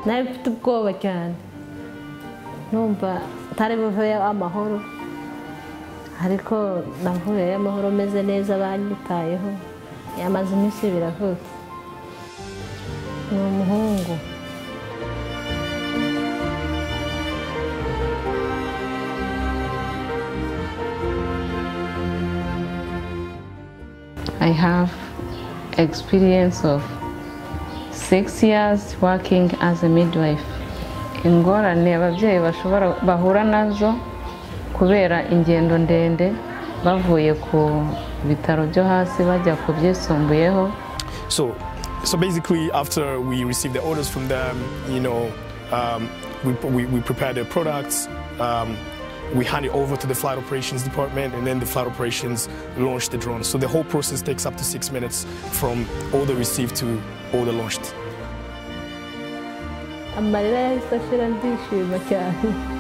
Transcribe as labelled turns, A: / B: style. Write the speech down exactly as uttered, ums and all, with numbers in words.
A: nawe mfite ubwoba cyane numva tari buvuye amahoro ariko navuye amahoro meze neza banyitayeho yamaze iminsi biravuga ni umuhungu.
B: I have experience of six years working as a midwife. Ingorane ababyeyi bashobora bahura nazo kubera ingendo ndende bavuye ku bitaro byo hasi bajya ku byisumbuyeho.
C: So, so basically, after we received the orders from them, you know, um, we, we we prepared the products. Um, We hand it over to the flight operations department, and then the flight operations launch the drone. So the whole process takes up to six minutes from order received to order launched.
A: Amarira yahise ashira ndishima cyane.